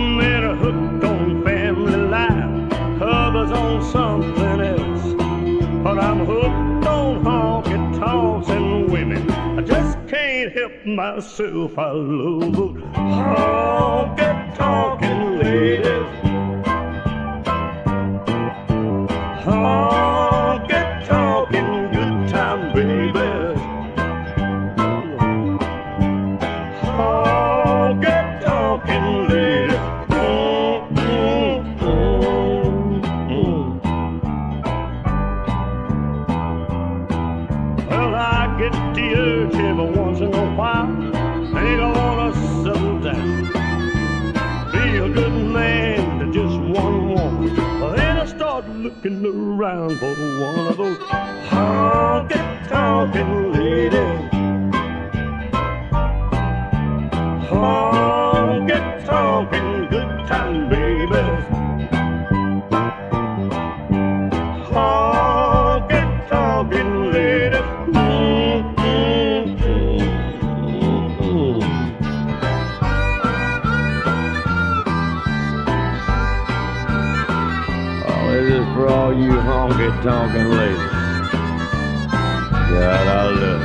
Some men are hooked on family life, others on something else. But I'm hooked on honky-tonks and women. I just can't help myself. I love those honky-tonkin' ladies. Honky-tonkin' good time babies. Honky-tonkin' ladies. Well, I get the urge every once in a while. Think I wanna settle down, be a good man to just one woman. Well, then I start looking around for one of those honky-tonkin' ladies. Honky-tonkin' good time babies. Honky-tonkin' ladies. This is for all you honky-tonkin' ladies. God, I love it.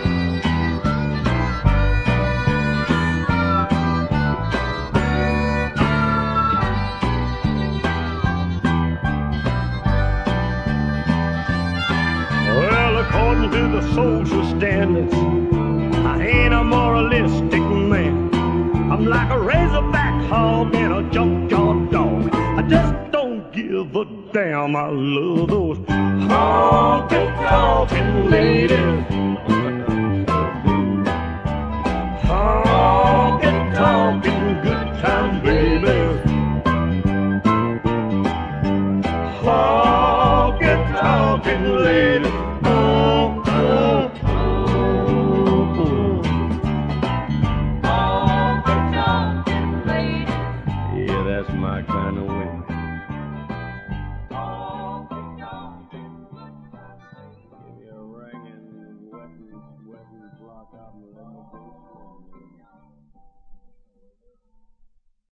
Well, according to the social standards, I ain't a moralistic man. I'm like a razorback hog and a junkyard dog. I just don't give a damn. I love those honky-tonkin' ladies.